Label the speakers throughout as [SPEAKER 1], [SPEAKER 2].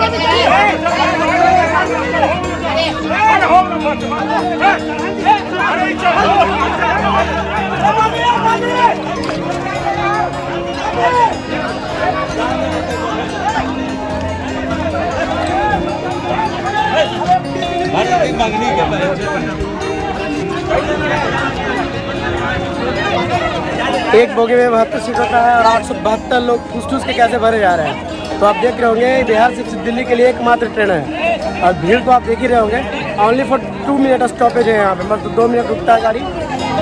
[SPEAKER 1] एक बोगी में 72 सीट होता है और 872 लोग ठूस के कैसे भरे जा रहे हैं। तो आप देख रहे होंगे बिहार से दिल्ली के लिए एकमात्र ट्रेन है और भीड़ तो आप देख ही रहे होंगे। ओनली फॉर 2 मिनट स्टॉपेज है यहाँ पे, मतलब 2 मिनट रुकता है गाड़ी।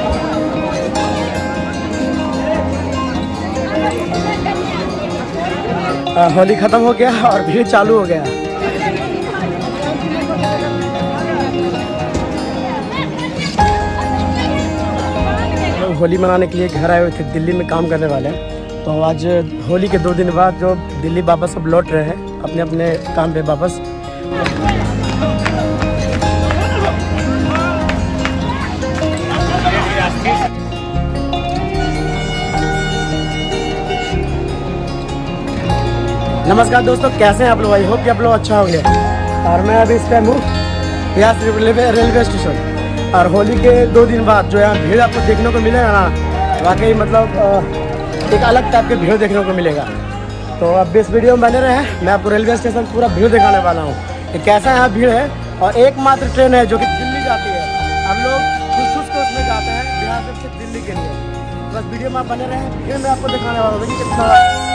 [SPEAKER 1] होली खत्म हो गया और भीड़ चालू हो गया। होली मनाने के लिए घर आए हुए थे, दिल्ली में काम करने वाले हैं। तो आज होली के 2 दिन बाद जो दिल्ली वापस सब लौट रहे हैं अपने अपने काम पे वापस। नमस्कार दोस्तों, कैसे हैं आप लोग? आई होप कि आप लोग अच्छा होंगे। और मैं अभी इस टाइम हूँ बिहार रेलवे स्टेशन। और होली के 2 दिन बाद जो यहाँ भीड़ आपको देखने को मिलेगा ना, वाकई मतलब एक अलग टाइप के भीड़ देखने को मिलेगा। तो अब इस वीडियो में बने रहे, मैं आपको रेलवे स्टेशन पूरा भीड़ दिखाने वाला हूँ कि कैसा यहाँ भीड़ है। और एकमात्र ट्रेन है जो कि दिल्ली जाती है। हम लोग खुश के उसमें जाते हैं बिहार से दिल्ली के लिए। बस वीडियो में आप बने रहे, फिर मैं आपको दिखाने वाला हूँ कितना।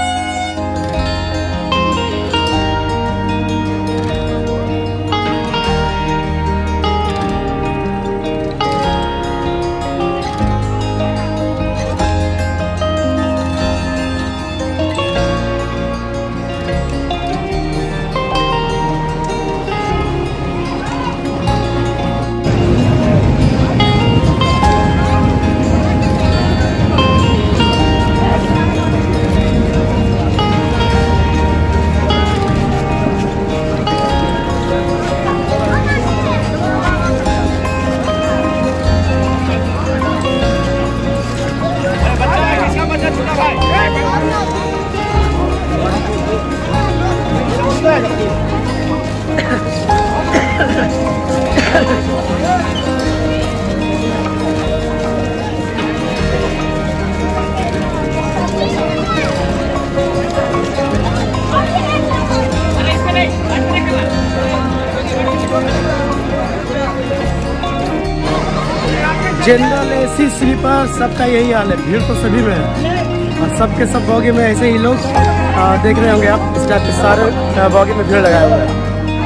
[SPEAKER 1] जनरल एसी स्लीपर सबका यही हाल है, भीड़ तो सभी में है। और सबके सब बॉगी में ऐसे ही लोग देख रहे होंगे आप, इस टाइप के सारे बॉगी में भीड़ लगाए हुए हैं।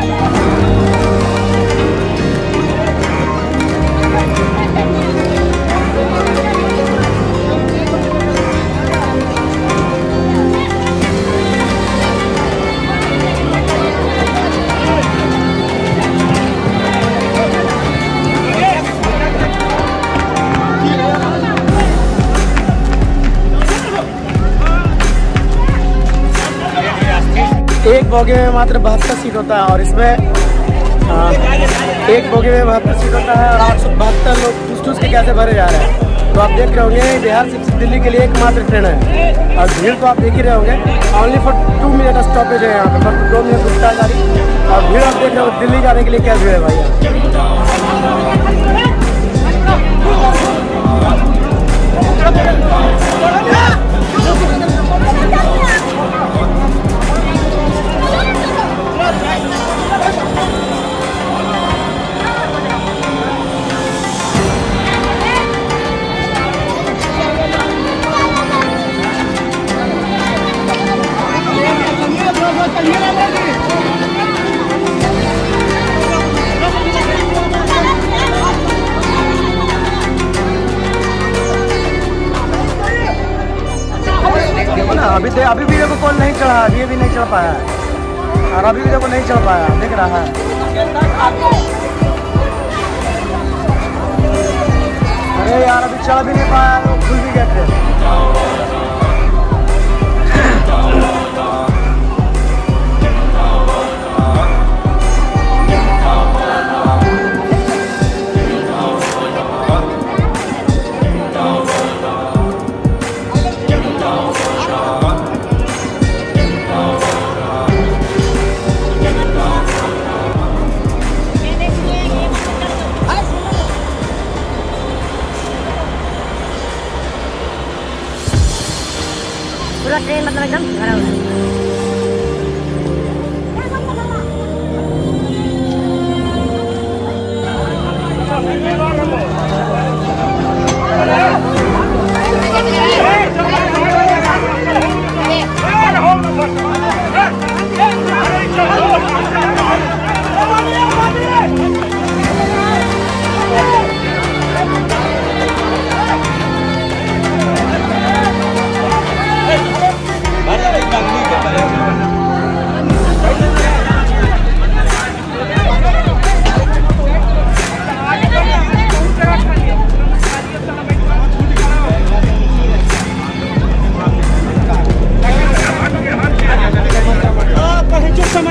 [SPEAKER 1] एक बोगी में मात्र 72 सीट होता है और इसमें एक बोगी में 72 सीट होता है और 872 लोग ठूस के कैसे भरे जा रहे हैं। तो आप देख रहे होंगे बिहार से दिल्ली के लिए एकमात्र ट्रेन है और भीड़ तो आप देख ही रहे होंगे। ओनली फॉर 2 मिनट स्टॉपेज है यहाँ पे, मतलब 2 मिनट रुकता है गाड़ी। और भीड़ आप देख रहे हो, दिल्ली जाने के लिए क्या भीड़ है भाई। अभी भी देखो कॉल नहीं चढ़ा, अभी भी नहीं चढ़ पाया है। और अभी भी देखो नहीं चढ़ पाया, देख रहा है। अरे यार अभी चढ़ भी नहीं पाया, तो खुल भी गए थे।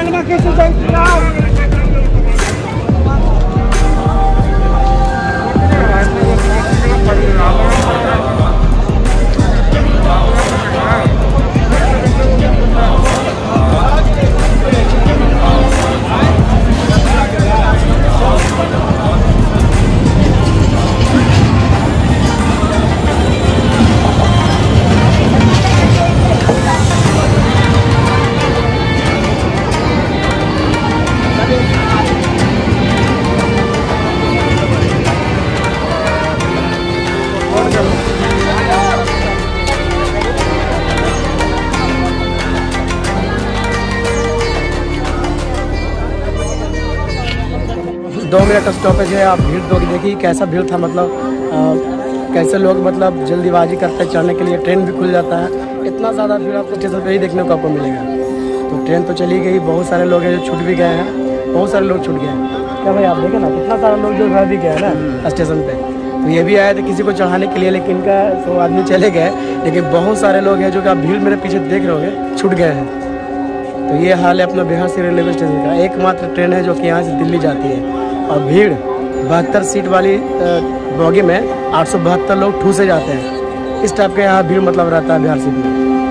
[SPEAKER 1] दो मिनट स्टॉपेज है। आप भीड़ तो देखिए कैसा भीड़ था, मतलब कैसे लोग मतलब जल्दीबाजी करते हैं चढ़ने के लिए। ट्रेन भी खुल जाता है, इतना ज़्यादा भीड़ आपको स्टेशन पे ही देखने को आपको मिलेगा। तो ट्रेन तो चली गई, बहुत सारे लोग हैं जो छूट भी गए हैं, बहुत सारे लोग छूट गए हैं। क्या भाई आप देखें ना कितना सारा लोग जो घर भी गए हैं ना स्टेशन पे। तो ये भी आए थे किसी को चढ़ाने के लिए, लेकिन इनका 100 आदमी चले गए, लेकिन बहुत सारे लोग हैं जो कि आप भीड़ मेरे पीछे देख रहे होंगे छूट गए हैं। तो ये हाल है अपना बिहार से रेलवे स्टेशन का। एकमात्र ट्रेन है जो कि यहाँ से दिल्ली जाती है, और भीड़ 72 सीट वाली बोगी में 872 लोग ठूसे जाते हैं। इस टाइप के यहाँ भीड़ मतलब रहता है बिहार से भी।